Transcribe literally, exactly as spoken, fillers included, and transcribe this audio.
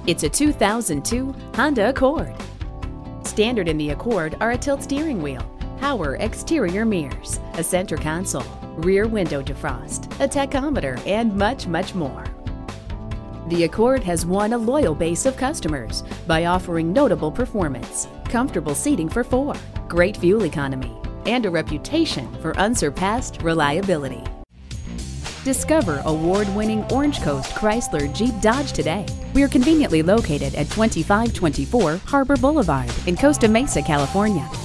It's a two thousand two Honda Accord. Standard in the Accord are a tilt steering wheel, power exterior mirrors, a center console, rear window defrost, a tachometer, and much, much more. The Accord has won a loyal base of customers by offering notable performance, comfortable seating for four, great fuel economy, and a reputation for unsurpassed reliability. Discover award-winning Orange Coast Chrysler Jeep Dodge today. We are conveniently located at twenty-five twenty-four Harbor Boulevard in Costa Mesa, California.